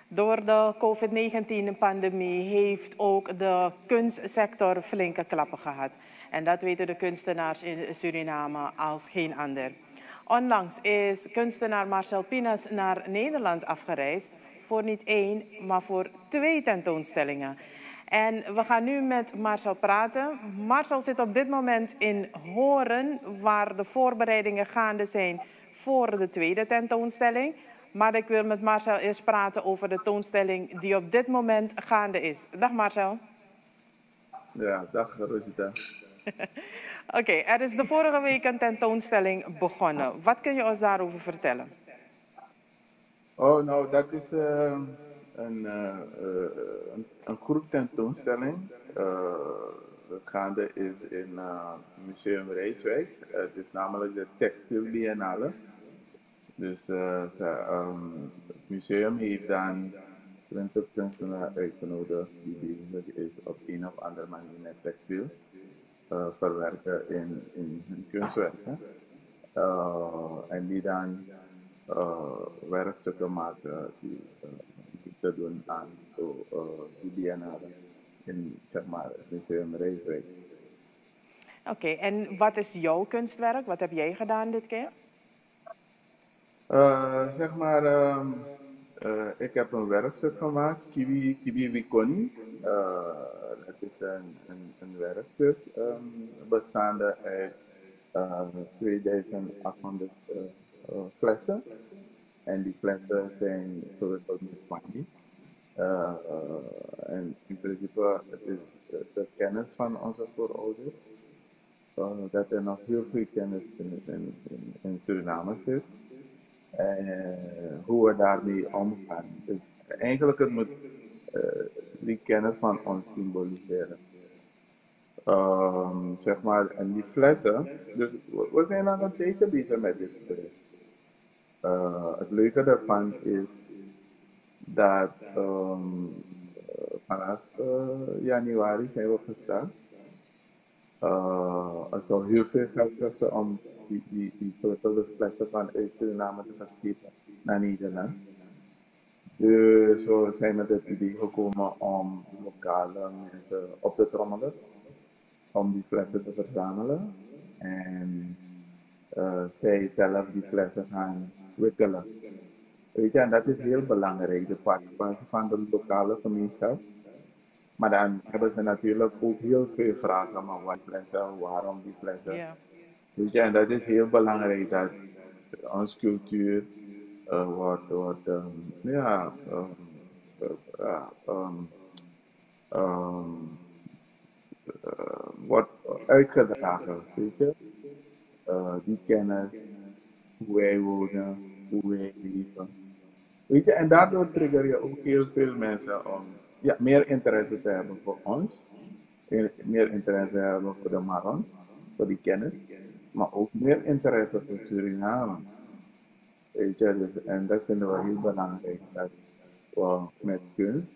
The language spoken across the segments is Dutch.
Door de COVID-19-pandemie heeft ook de kunstsector flinke klappen gehad. En dat weten de kunstenaars in Suriname als geen ander. Onlangs is kunstenaar Marcel Pinas naar Nederland afgereisd voor niet 1, maar voor 2 tentoonstellingen. En we gaan nu met Marcel praten. Marcel zit op dit moment in Horen, waar de voorbereidingen gaande zijn voor de tweede tentoonstelling. Maar ik wil met Marcel eerst praten over de tentoonstelling die op dit moment gaande is. Dag Marcel. Ja, dag Rosita. Oké, er is de vorige week een tentoonstelling begonnen. Wat kun je ons daarover vertellen? Oh, nou, dat is een groep tentoonstelling. Het gaande is in Museum Rijswijk. Het is namelijk de Textiel Biennale. Dus het museum heeft dan 20 kunstenaars uitgenodigd die bezig is op een of andere manier met textiel verwerken in hun kunstwerken. En die dan werkstukken maken die te doen aan die biennale in zeg maar, het Museum Rijswijk. Oké, en wat is jouw kunstwerk? Wat heb jij gedaan dit keer? Zeg maar, ik heb een werkstuk gemaakt, Kiwi Wikoni. Dat is een werkstuk bestaande uit 2800 flessen. En die flessen zijn gevuld met wijn. En in principe het is de kennis van onze voorouders. Dat er nog heel veel kennis in Suriname zit. En hoe we daarmee omgaan. Dus eigenlijk het moet die kennis van ons symboliseren. Zeg maar, en die flessen, dus we zijn al een tijdje bezig met dit project. Het leuke daarvan is dat vanaf januari zijn we gestart. Er zou heel veel geld kosten om die gevulde flessen vanuit Suriname te verschepen naar Nederland. Dus we zijn met het idee gekomen om lokale mensen op te trommelen om die flessen te verzamelen. En zij zelf die flessen gaan wikkelen. Weet je, en dat is heel belangrijk, de participatie van de lokale gemeenschap. Maar dan hebben ze natuurlijk ook heel veel vragen, maar wat flessen, waarom die flessen. Ja. Weet je, en dat is heel belangrijk dat onze cultuur wordt uitgedragen. Weet je? Die kennis, hoe wij wonen, hoe wij leven. Weet je, en daardoor trigger je ook heel veel mensen om meer interesse te hebben voor ons, meer interesse te hebben voor de Marons, voor die kennis, maar ook meer interesse voor Suriname. Weet je, dus, en dat vinden we heel belangrijk, dat we met kunst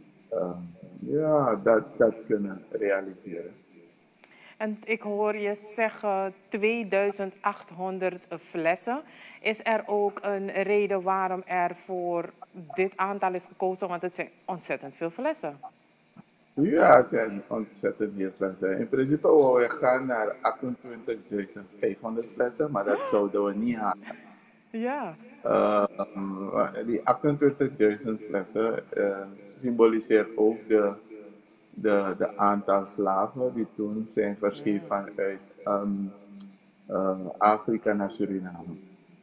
dat kunnen realiseren. En ik hoor je zeggen 2800 flessen. Is er ook een reden waarom er voor dit aantal is gekozen? Want het zijn ontzettend veel flessen. Ja, het zijn ontzettend veel flessen. In principe wou we gaan naar 28.500 flessen, maar dat zouden we niet halen. Ja. Die 28.000 flessen symboliseert ook de aantal slaven die toen zijn verscheept vanuit Afrika naar Suriname.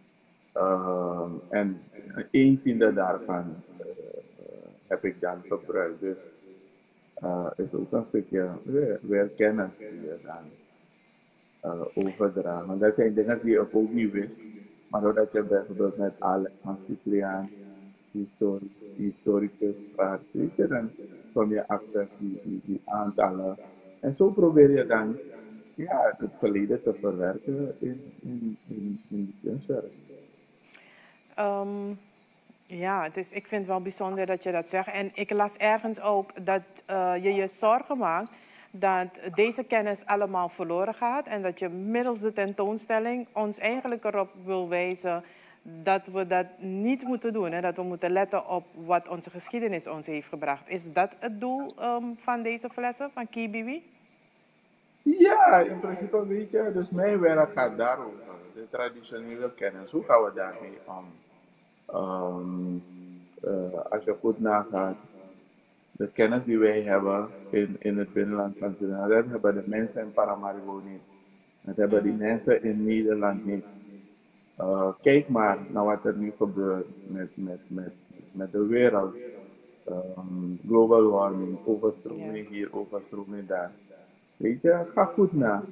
En 1/10 daarvan heb ik dan gebruikt. Dus is ook een stukje weer kennis die je dan overdragen. Dat zijn dingen die ik ook niet wist. Maar doordat je bijvoorbeeld met Alex Anfitriaan, historicus, praat, dan kom je achter die aantallen. En zo probeer je dan het verleden te verwerken in die kunstwerk. Ja, ik vind het wel bijzonder dat je dat zegt. En ik las ergens ook dat je je zorgen maakt dat deze kennis allemaal verloren gaat. En dat je middels de tentoonstelling ons eigenlijk erop wil wijzen dat we dat niet moeten doen. Hè? Dat we moeten letten op wat onze geschiedenis ons heeft gebracht. Is dat het doel van deze flessen, van Kibiwi? Ja, in principe weet je, dus mijn werk gaat daarover. De traditionele kennis, hoe gaan we daarmee om? Als je goed nagaat, de kennis die wij hebben in het binnenland van Suriname, dat hebben de mensen in Paramaribo niet. Dat hebben die mensen in Nederland niet. Kijk maar naar wat er nu gebeurt met de wereld. Global warming, overstroming hier, overstroming daar. Weet je, ga goed na.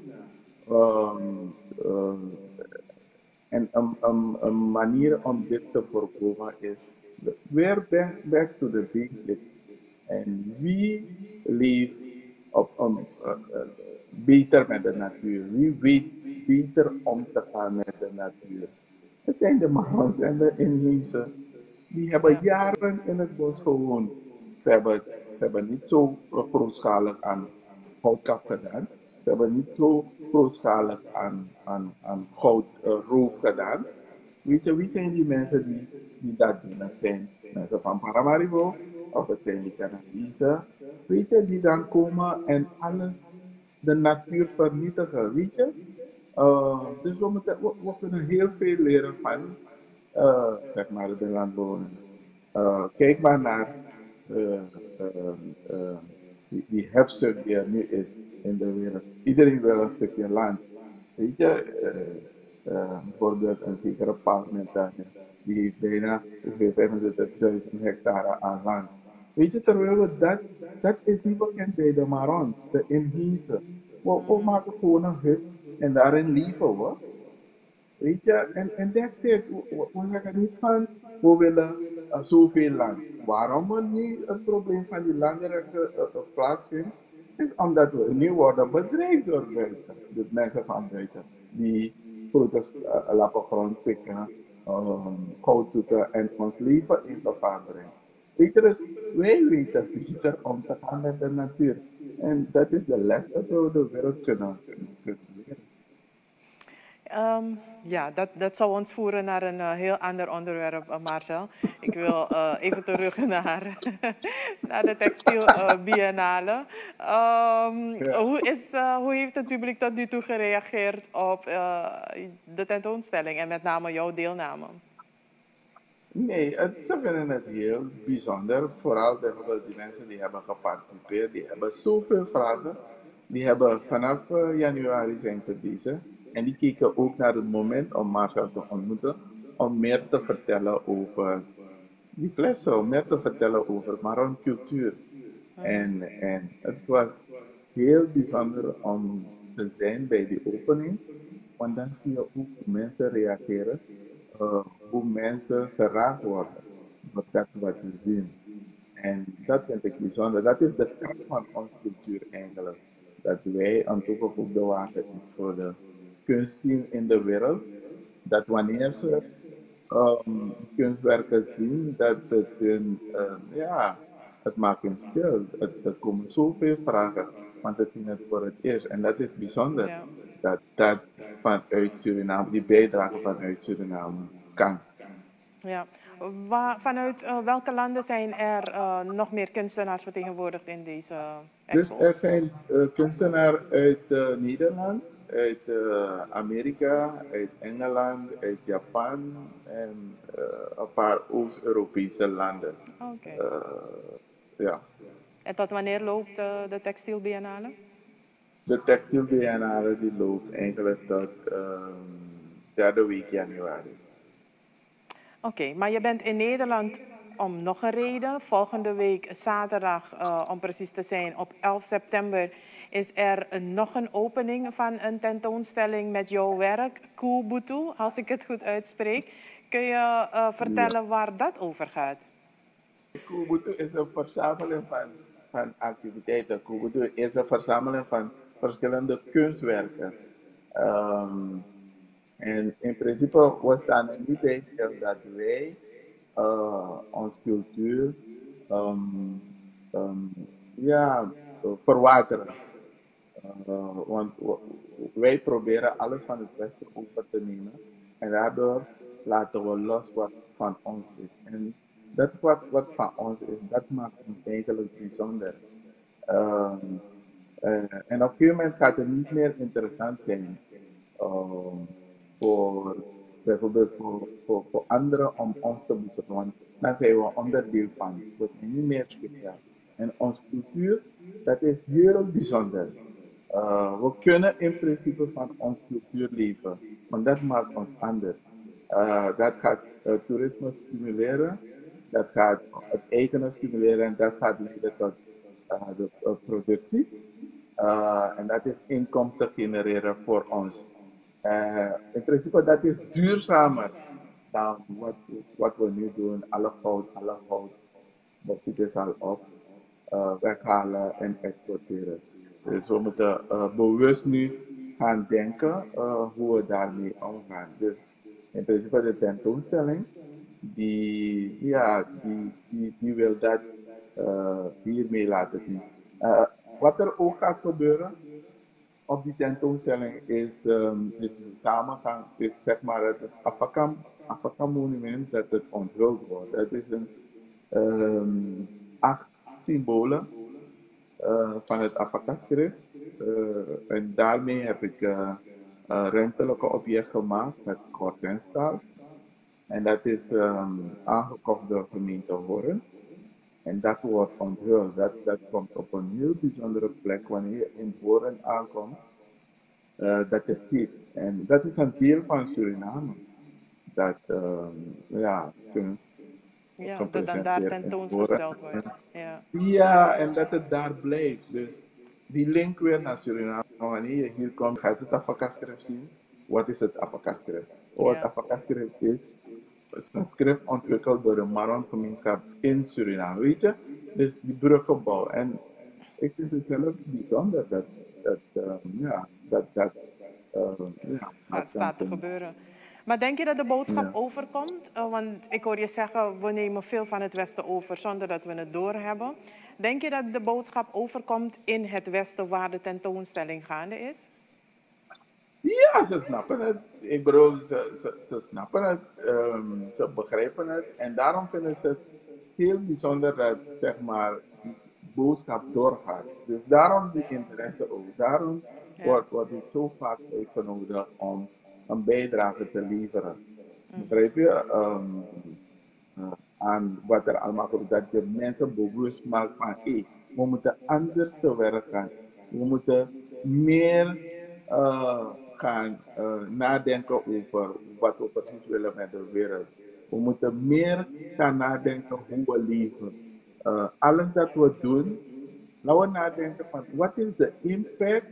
En een manier om dit te voorkomen is weer back to the basic. En wie leeft op beter met de natuur? Wie weet beter om te gaan met de natuur? Het zijn de Marons en de inheemse. Die hebben jaren in het bos gewoond. Ze hebben niet zo grootschalig aan houtkap gedaan. Ze hebben niet zo grootschalig aan goudroof gedaan. Weet je, wie zijn die mensen die dat doen? Dat zijn mensen van Paramaribo, of het zijn die Canadezen, weet je, die dan komen en alles, de natuur vernietigen, weet je. Dus we kunnen heel veel leren van, zeg maar, de landbewoners. Kijk maar naar die hebzucht die er nu is in de wereld. Iedereen wil een stukje land. Weet je, bijvoorbeeld een zekere parlementariër, die heeft bijna 25.000 hectare aan land. Weet je, terwijl dat is niet bekend bij de Marons, de inheemse. We maken gewoon een hut en daarin leven we. Weet je, en that's it. We zeggen niet van, we willen zoveel land. Waarom er nu het probleem van die landrechten plaatsvindt, is omdat we nu worden bedreigd door buiten. De mensen van buiten. Die grote lappen grond pikken, goud zoeken en ons leven in gevaar brengen. Weet je, dus wij weten beter om te gaan met de natuur. En dat is de les dat we de wereld kunnen leren. Ja, dat zou ons voeren naar een heel ander onderwerp, Marcel. Ik wil even terug naar, naar de textiel biennale. Hoe heeft het publiek tot nu toe gereageerd op de tentoonstelling en met name jouw deelname? Nee, ze vinden het heel bijzonder. Vooral die mensen die hebben geparticipeerd, die hebben zoveel vragen. Die hebben vanaf januari zijn ze bezig. En die keken ook naar het moment om Marcel te ontmoeten. Om meer te vertellen over die flessen, om meer te vertellen over Maron cultuur. En het was heel bijzonder om te zijn bij die opening. Want dan zie je ook hoe mensen reageren. Hoe mensen geraakt worden door dat wat ze zien. En dat vind ik bijzonder. Dat is de kracht van onze cultuur eigenlijk. Dat wij een toegevoegde waarde is voor de kunst zien in de wereld. Dat wanneer ze kunstwerken zien, dat het hun, het maakt hun stil. Er komen zoveel vragen, want ze zien het voor het eerst. En dat is bijzonder. Ja. Dat vanuit Suriname, die bijdrage vanuit Suriname kan. Ja. Vanuit welke landen zijn er nog meer kunstenaars vertegenwoordigd in deze expo? Dus er zijn kunstenaars uit Nederland, uit Amerika, uit Engeland, uit Japan en een paar Oost-Europese landen. Okay. Ja. En tot wanneer loopt de Textiel Biennale? De Textiel Biennale die loopt eigenlijk tot derde week januari. Oké, maar je bent in Nederland om nog een reden. Volgende week zaterdag, om precies te zijn, op 11 september... is er nog een opening van een tentoonstelling met jouw werk, Kubutu, als ik het goed uitspreek. Kun je vertellen waar dat over gaat? Kubutu is een verzameling van activiteiten. Kubutu is een verzameling van verschillende kunstwerken. En in principe was dan nu bij dat wij onze cultuur verwateren. Want wij proberen alles van het Westen over te nemen. En daardoor laten we los wat van ons is. En dat wat van ons is, dat maakt ons eigenlijk bijzonder. Ehm, en op een gegeven moment gaat het niet meer interessant zijn ehm, voor bijvoorbeeld voor anderen om ons te bezoeken. Want dan zijn we onderdeel van. We zijn niet meer speciaal. En onze cultuur, dat is heel bijzonder. We kunnen in principe van onze cultuur leven, want dat maakt ons anders. Dat gaat toerisme stimuleren, dat gaat het eigene stimuleren en dat gaat leiden tot de productie. En dat is inkomsten genereren voor ons. In principe dat is duurzamer dan wat we nu doen. Alle goud, dat zit dus al op. Weghalen en exporteren. Dus we moeten bewust nu gaan denken hoe we daarmee omgaan. Dus in principe de tentoonstelling, die wil dat hiermee laten zien. Wat er ook gaat gebeuren op die tentoonstelling is samengaan, is zeg maar het Afakam monument dat het onthuld wordt. Dat is een 8 symbolen van het Afaka-schrift. En daarmee heb ik een ruimtelijke object gemaakt met kortenstaal. En dat is aangekocht door gemeente Hoorn. En dat wordt onthuld. Dat komt op een heel bijzondere plek wanneer je in Hoorn aankomt. Dat je het ziet. En dat is een deel van Suriname. Dat kunst dat dan daar tentoongesteld wordt. Ja, en dat het daar blijft. Dus die link weer naar Suriname. Wanneer je hier komt, ga je het Afaka-schrift zien. Wat is het Afaka-schrift? Wat Afaka-schrift is een schrift ontwikkeld door de Maron-gemeenschap in Suriname. Weet je? Dus die bruggenbouw. En ik vind het zelf bijzonder dat staat te gebeuren. Maar denk je dat de boodschap overkomt? Want ik hoor je zeggen, we nemen veel van het Westen over zonder dat we het doorhebben. Denk je dat de boodschap overkomt in het Westen waar de tentoonstelling gaande is? Ja, ze snappen het. Ik bedoel, ze snappen het. Ze begrijpen het. En daarom vinden ze het heel bijzonder dat, zeg maar, die boodschap doorgaat. Dus daarom die interesse ook. Daarom word ik zo vaak uitgenodigd om een bijdrage te leveren. Begrijp je? Aan wat er allemaal komt. Dat je mensen bewust maakt van, we moeten anders te werk gaan. We moeten meer gaan nadenken over wat we precies willen met de wereld. We moeten meer gaan nadenken hoe we leven. Alles dat we doen, laten we nadenken van wat is de impact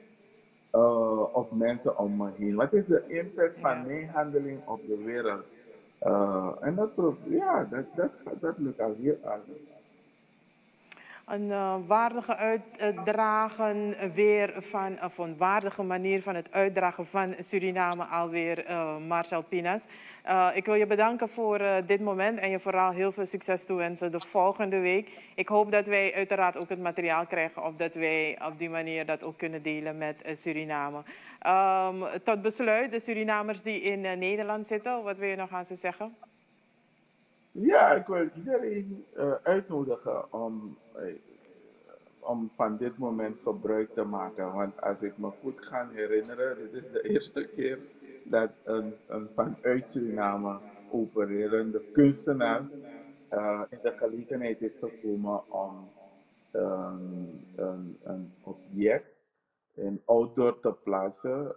op mensen om me heen? Wat is de impact van mijn handeling op de wereld? En dat lukt al heel aardig. Een waardige uitdragen weer van, of een waardige manier van het uitdragen van Suriname alweer, Marcel Pinas. Ik wil je bedanken voor dit moment en je vooral heel veel succes toewensen de volgende week. Ik hoop dat wij uiteraard ook het materiaal krijgen, opdat wij op die manier dat ook kunnen delen met Suriname. Tot besluit, de Surinamers die in Nederland zitten, wat wil je nog aan ze zeggen? Ja, ik wil iedereen uitnodigen om van dit moment gebruik te maken. Want als ik me goed ga herinneren, dit is de eerste keer dat een vanuit Suriname opererende kunstenaar in de gelegenheid is gekomen om een object in outdoor te plaatsen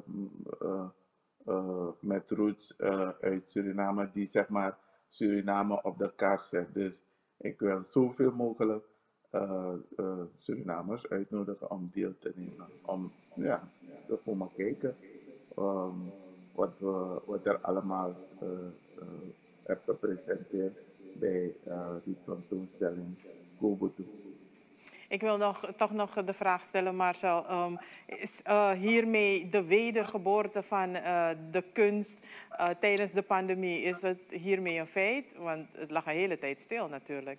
met roots uit Suriname, die zeg maar Suriname op de kaart zet. Dus ik wil zoveel mogelijk Surinamers uitnodigen om deel te nemen. Om te komen kijken wat er allemaal heb gepresenteerd bij die tentoonstelling Kobotu. Ik wil toch nog de vraag stellen, Marcel. Is hiermee de wedergeboorte van de kunst tijdens de pandemie, is het hiermee een feit? Want het lag een hele tijd stil natuurlijk.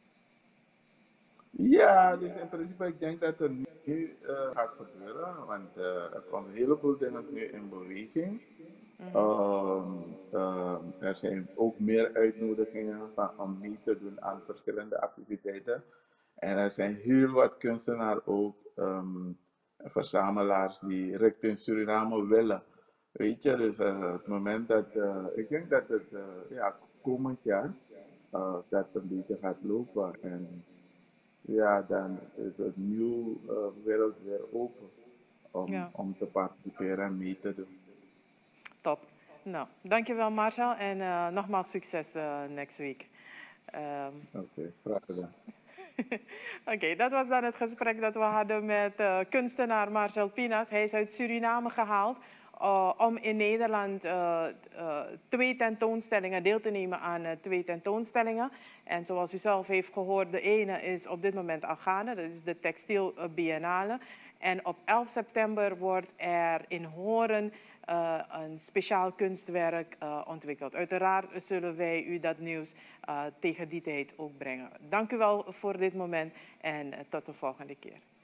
Ja, dus in principe ik denk dat er nu gaat gebeuren. Want er komen een heleboel dingen nu in beweging. Er zijn ook meer uitnodigingen om mee te doen aan verschillende activiteiten. En er zijn heel wat kunstenaars ook, verzamelaars die richting Suriname willen. Weet je, dus het moment dat, ik denk dat het ja, komend jaar dat een beetje gaat lopen. En ja, dan is het nieuw wereld weer open Ja, om te participeren en mee te doen. top. Nou, dankjewel Marcel en nogmaals succes next week. Ehm, Oké, graag gedaan. Oké, dat was dan het gesprek dat we hadden met kunstenaar Marcel Pinas. Hij is uit Suriname gehaald om in Nederland twee tentoonstellingen deel te nemen aan twee tentoonstellingen. En zoals u zelf heeft gehoord, de ene is op dit moment al gaande, dat is de Textiel Biennale. En op 11 september wordt er in Hoorn een speciaal kunstwerk ontwikkeld. Uiteraard zullen wij u dat nieuws tegen die tijd ook brengen. Dank u wel voor dit moment en tot de volgende keer.